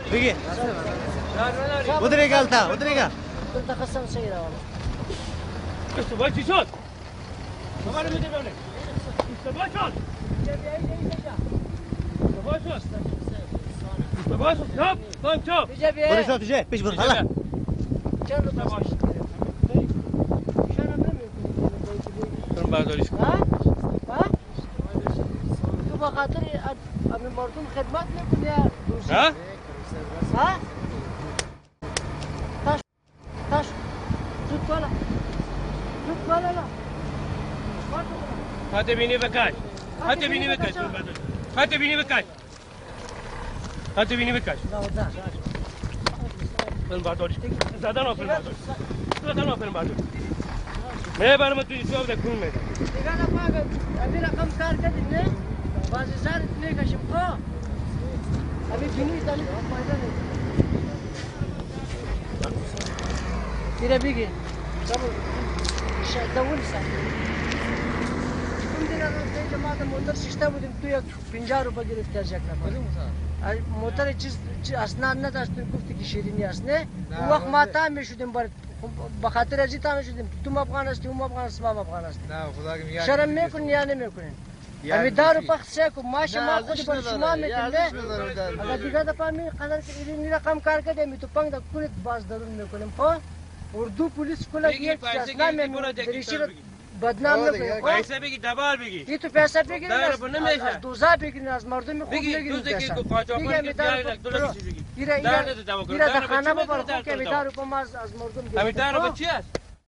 بگی ودریگا التا ودریگا تخصص شيء لا والله استباش شوت ما له مدي بونه استباش شوت استباش شوت استباش شوت طيب شوف برو شوت جاي بيش برو هلا برم برداریش ها تو به خاطر همین مردم خدمت میکنی ها ها تاش زود بالا لا هات بینی بکش هات بینی بکش هات بینی بکش هات بینی بکش لا ودا برم برداریش زدن آفرین برداریش زدن آفرین برداریش نه برم توی جواب دکون میدم دیگه نپاگه ابی رقم کار کردیم نه بازی سر میکشیم خب ابی بینی دانی فایده نیست تیره بگی صبر دول سر اون دیگه روزی جماعت موتر شیشته بودیم تو یک 50 روپیه گرفت از یک نفر موتر چیز اسناد نداشت گفتی که شیرینی است نه اون وقت ما تا میشدیم بر به خاطر ازی تا میشدیم تو افغان هستی اون افغان است ما افغان است نه خدا که میگه شرم میکنی یا نمیکنی امی دارو پخت سکو ماشه ما خودی بر شما میکنیم اگر دیگه دفعه می قدر که این رقم کار کرده می تو پنگ کلیت باز درون میکنیم خب اردو پلیس کلا یک اصلا می دریشی رو بدنام نکنیم پیسه بگی دبال بگی ای تو پیسه بگیرین نمیشه از دوزا بگیرین از مردم خوب نگیرین پیسه دیگه ایره در خانه ببر خوب که می دارو پا از مردم امی دارو چی است